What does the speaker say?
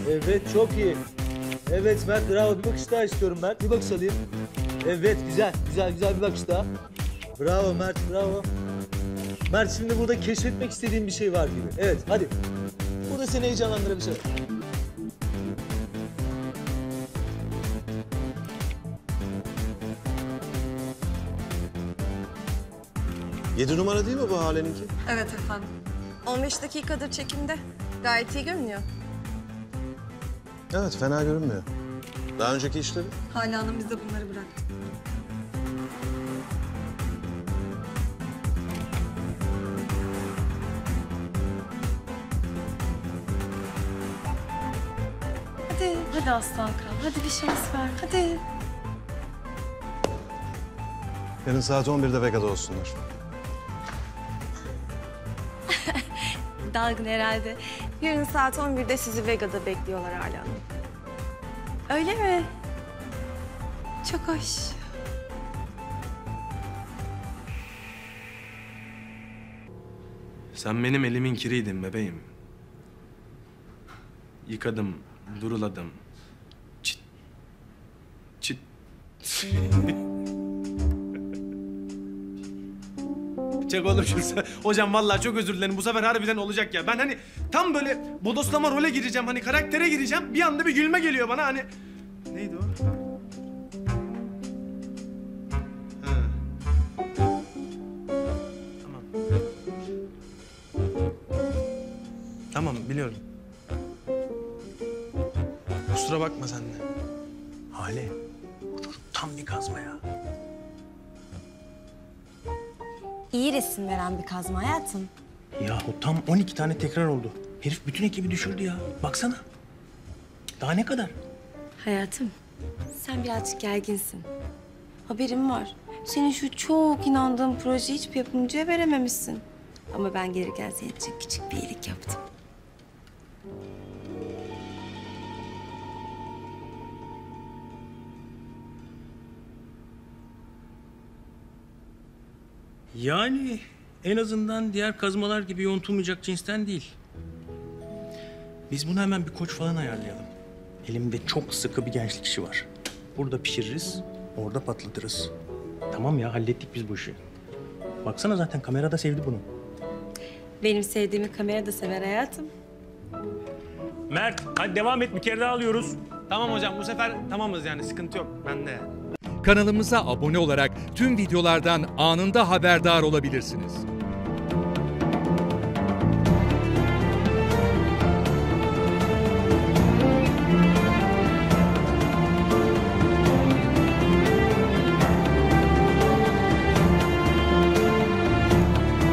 Evet, çok iyi. Evet Mert, bravo. Bir bakış daha istiyorum Mert. Bir bakış alayım. Evet, güzel bir bakış daha. Bravo Mert, bravo. Mert, şimdi burada keşfetmek istediğin bir şey var gibi. Evet, hadi. Burada seni heyecanlandıran bir şey var. Yedi numara değil mi bu Hale'ninki? Evet efendim. 15 dakikadır çekimde. Gayet iyi görünüyor. Evet, fena görünmüyor. Daha önceki işleri? Hale Hanım bize bunları bıraktı. Hadi aslan kral. Hadi bir şans ver. Hadi. Yarın saat 11'de Vega'da olsunlar. Dalgın herhalde. Yarın saat 11'de sizi Vega'da bekliyorlar Hale Hanım. Öyle mi? Çok hoş. Sen benim elimin kiriydin bebeğim. Yıkadım, duruladım. Çıt. Çıt. Çek oğlum şunu. Hocam vallahi çok özür dilerim. Bu sefer harbiden olacak ya. Ben hani tam böyle bodoslama role gireceğim. Hani karaktere gireceğim. Bir anda bir gülme geliyor bana hani. Neydi o? Ha. Tamam. Tamam biliyorum. Kusura bakma sen de. Hale, bu çocuk tam bir kazma ya. İyi resim veren bir kazma hayatım. Yahu tam 12 tane tekrar oldu. Herif bütün ekibi düşürdü ya. Baksana. Daha ne kadar? Hayatım, sen birazcık gerginsin. Haberim var. Senin şu çok inandığın projeyi hiçbir yapımcıya verememişsin. Ama ben gelirken senin için küçük bir iyilik yaptım. Yani en azından diğer kazmalar gibi yontulmayacak cinsten değil. Biz buna hemen bir koç falan ayarlayalım. Elimde çok sıkı bir gençlik işi var. Burada pişiririz, orada patlatırız. Tamam ya, hallettik biz bu işi. Baksana zaten kamerada sevdi bunu. Benim sevdiğimi kamera da sever hayatım. Mert, hadi devam et. Bir kere daha alıyoruz. Tamam hocam bu sefer tamamız yani sıkıntı yok bende yani. Kanalımıza abone olarak tüm videolardan anında haberdar olabilirsiniz.